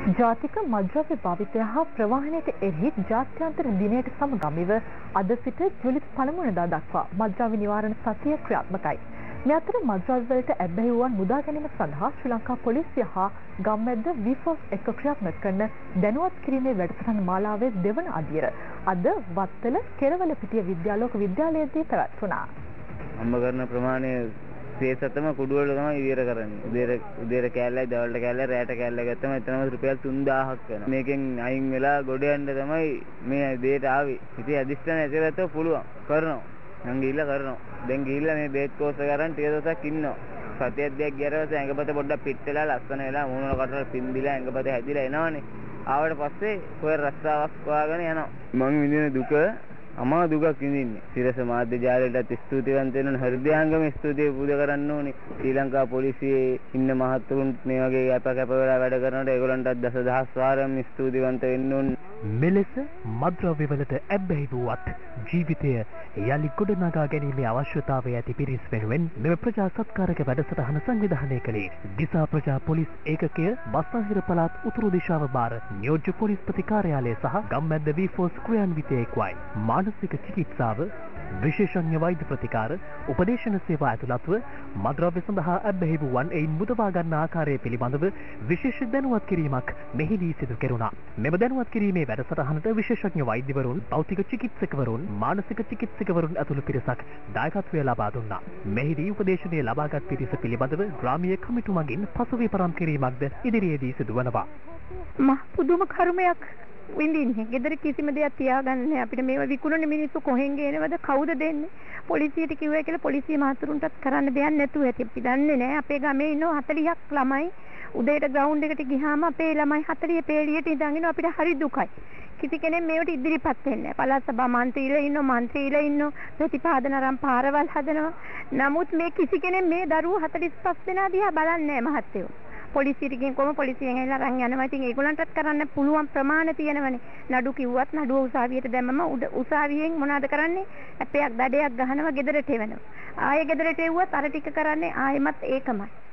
ජාතික මත්ද්‍රව්‍ය භාවිතය හා ප්‍රවාහනයට එරෙහි ජාත්‍යන්තර දිනයට සමගාමීව අද සිට ජූලි 5 වෙනිදා දක්වා මත්ද්‍රව්‍ය නිවාරණ සතිය ක්‍රියාත්මකයි. මේ අතර මත්ද්‍රව්‍ය වලට ඇබ්බැහි වූවන් මුදා ගැනීම සඳහා ශ්‍රී ලංකා පොලිසිය හා ගම්මැද්ද විෆෝස් එක්ක ක්‍රියාත්මක කරන දැනුවත් කිරීමේ වැඩසටහන මාලාවේ දෙවන අදියර අද වත්තල කෙරවල පිටිය විද්‍යාලෝක විද්‍යාලයේදී පැවැත්වුණා. අම්බ කරන ප්‍රමාණය සේසතම කුඩු වල තමයි ඉවර කරන්නේ. උදේට කෑල්ලයි දවල්ට කෑල්ලයි රැට කෑල්ලයි ගත්තම එතනම රුපියල් 3000ක් වෙනවා. මේකෙන් අයින් වෙලා ගොඩ යන්න තමයි මේ දෙයට ආවේ. ඉතින් අදිස්ත්‍රාණ ඇතුළත පුළුවන් කරනවා. මං ගිහිල්ලා කරනවා. දැන් ගිහිල්ලා මේ බේත් කෝස් එක අරන් ටික දවසක් ඉන්නවා. සතියක් දෙකක් ගියාට පස්සේ ඇඟපත පොඩ්ඩක් පිට වෙලා ලස්සන වෙලා මූණ වල කටවල පින්දිලා ඇඟපත හැදිලා එනවනේ. ආවට පස්සේ කොහෙ රස්සාවක් හොයාගෙන යනවා. මං විඳින දුක අමා දුකක් විඳින්නේ. සිරස මාධ්‍ය ජාලයටත් ස්තුතිවන්ත වෙනවා. හෘදයාංගම ස්තුතිය පූජා කරන්න ඕනේ. ශ්‍රී ලංකා පොලිසියේ ඉන්න මහත්තුරුන් මේ වගේ කැප වෙලා වැඩ කරනකොට ඒගොල්ලන්ටත් දසදහස් වාරයක් ස්තුතිවන්ත වෙන්න ඕනේ. මෙලෙස මත්ද්‍රව්‍ය වලට ඇබ්බැහි වූවත් ජීවිතය යලි ගොඩනගා ගැනීමේ අවශ්‍යතාවය ඇති පිරිස් වෙනුවෙන් මෙම ප්‍රජා සත්කාරක වැඩසටහන සංවිධානය කළේ දිසා ප්‍රජා පොලිස් ඒකකය බස්නාහිර පළාත් උතුරු දිශාව බාර නියෝජ්‍ය පොලිස්පති කාර්යාලය සහ ගම්මැද්ද වී4 ක්‍රියාන්විතයෙක්වයි. මානසික චිකිත්සාව, විශේෂඥ වෛද්‍ය ප්‍රතිකාර, උපදේශන සේවා ඇතුළත්ව මත්ද්‍රව්‍ය සඳහා ඇබ්බැහි වූවන් එයින් මුදවා ගන්න ආකාරය පිළිබඳව විශේෂ දැනුවත් කිරීමක් මෙහිදී සිදු කෙරුණා. මෙම දැනුවත් කිරීමේ වැඩසටහනට විශේෂඥ වෛද්‍යවරුන්, භෞතික චිකිත්සකවරුන්, මානසික චිකිත්සකවරුන් ඇතුළු පිරිසක් දායකත්වය ලබා දුන්නා. මෙහිදී උපදේශනය ලබාගත් පිරිස පිළිබඳව ග්‍රාමීය කමිටු මගින් පසුවිපරම් කිරීමක්ද ඉදිරියේදී සිදුවනවා. මහ පුදුම කර්මයක් විඳින්නේ. ගෙදර කිසිම දෙයක් තියාගන්න නැහැ. අපිට මේවා විකුණන මිනිස්සු කොහෙන් ගේනවද? කවුද දෙන්නේ? පොලිසියට කිව්වා කියලා පොලිසිය මහතුරුන්ටත් කරන්න දෙයක් නැතුව ඇති. අපි දන්නේ නැහැ. අපේ ගමේ ඉන්න 40ක් ළමයි උදේට ග්‍රවුන්ඩ් එකට ගියාම අපේ ළමයි 40 පේලියට ඉඳන් ඉන්න අපිට හරි දුකයි. කිසි කෙනෙක් මේවට ඉදිරිපත් වෙන්නේ නැහැ. පළාත් සභා මන්ත්‍රීලා ඉන්නෝ ප්‍රතිපාදන අරන් පාරවල් හදනවා. නමුත් මේ කිසි කෙනෙක් මේ දරුවෝ 45 දෙනා දිහා බලන්නේ නැහැ මහත්තයෝ. පොලිසියට ගිහින් කොහොම පොලිසියෙන් ඇවිල්ලා අරන් යනවා. ඉතින් ඒගොල්ලන්ටත් කරන්න පුළුවන් ප්‍රමාණ තියෙනවනේ. නඩු කිව්වත් නඩුව උසාවියට දැම්මම උසාවියෙන් මොනවද කරන්නේ? අපේක් දඩයක් ගහනවා ගෙදරට එවනවා. ආයෙ ගෙදරට එව්වත් අර ටික කරන්නේ ආයෙමත් ඒකමයි.